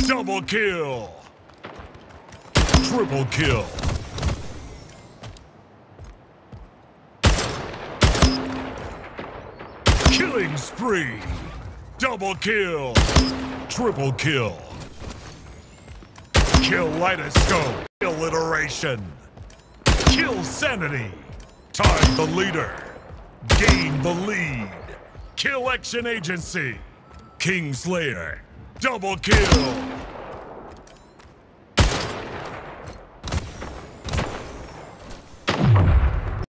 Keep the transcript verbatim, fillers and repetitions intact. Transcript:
Double kill. Triple kill. Killing spree. Double kill. Triple kill. Kaleidoscope. Alliteration. Kill sanity. Time the leader. Gain the lead. Kill action agency. Kingslayer. Double kill.